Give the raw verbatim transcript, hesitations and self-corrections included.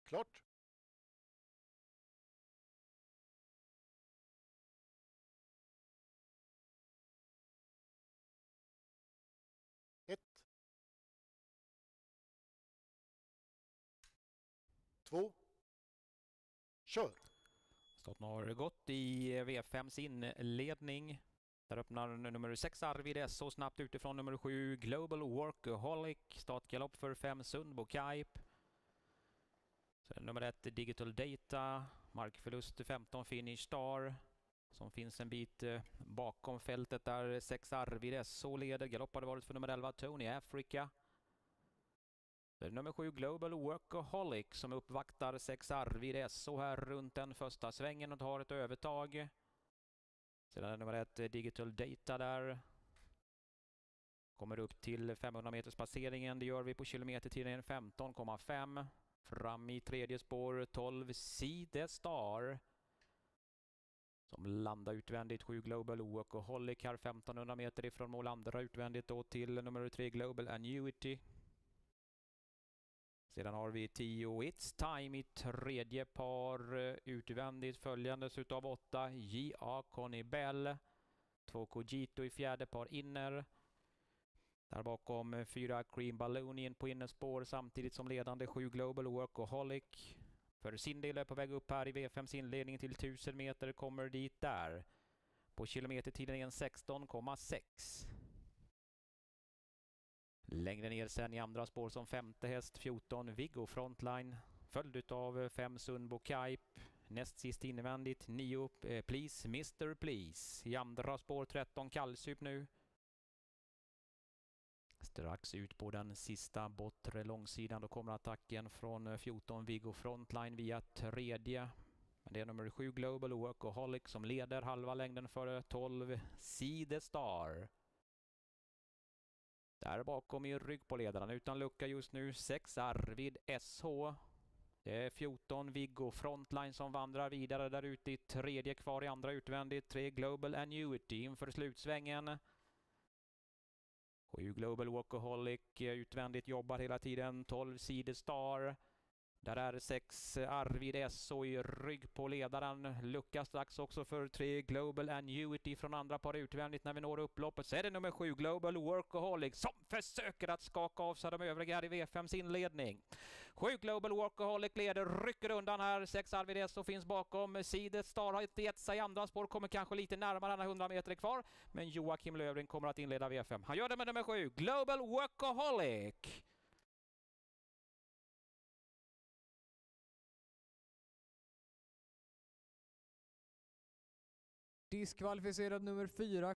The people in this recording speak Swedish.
Klart. Ett. Två. Kör. Starten har gått i V fems inledning. Där öppnar nummer sex Arvid S så snabbt utifrån nummer sju Global Workaholic. Startgalopp för fem Sundbo Kaip. Sen nummer ett Digital Data. Markförlust femton Finish Star. Som finns en bit bakom fältet där sex Arvid S så leder. Galopp har det varit för nummer elva Tony Africa. Det är nummer sju Global Workaholic som uppvaktar sex Arvid S så här runt den första svängen och tar ett övertag. Sedan är nummer ett Digital Data där. Kommer upp till femhundra meters passeringen. Det gör vi på kilometertiden femton komma fem. Fram i tredje spår tolv See the Star. Som landar utvändigt sju Global Workaholic här femtonhundra meter ifrån mål, andra utvändigt då till nummer tre Global Annuity. Sedan har vi tio It's Time i tredje par utvändigt följandes utav åtta J A Connie Bell. två Cogito i fjärde par inner. Där bakom fyra Cream Balloon på innerspår samtidigt som ledande sju Global Workaholic. För sin del är på väg upp här i V fems inledning till tusen meter, kommer dit där. På kilometertiden är en sexton komma sex. Längre ner sen i andra spår som femte häst fjorton Viggo Frontline. Följd av fem Sundbo Kaip. Näst sist invändigt nio eh, Please mister Please. I andra spår tretton Kallsup nu. Strax ut på den sista bortre långsidan då kommer attacken från fjorton Viggo Frontline via tredje. Men det är nummer sju Global Workaholic som leder halva längden före tolv See the Star. Där bakom i rygg på ledaren utan lucka just nu sex Arvid S H. Det är fjorton Viggo Frontline som vandrar vidare där ute i tredje, kvar i andra utvändigt tre Global Annuity inför slutsvängen. sju Global Workaholic utvändigt jobbar hela tiden tolv See the Star. Där är sex Arvid S och i rygg på ledaren. Lucka strax också för tre Global Annuity från andra par utvändigt när vi når upploppet. Så är det nummer sju Global Workaholic som försöker att skaka av sig de övriga här i V fems inledning. sju Global Workaholic leder, rycker undan här. sex Arvid S och finns bakom. See the Star har inte gett sig i andra spår, kommer kanske lite närmare när hundra meter kvar. Men Joakim Lövring kommer att inleda V fem. Han gör det med nummer sju Global Workaholic. Diskvalificerad nummer fyra.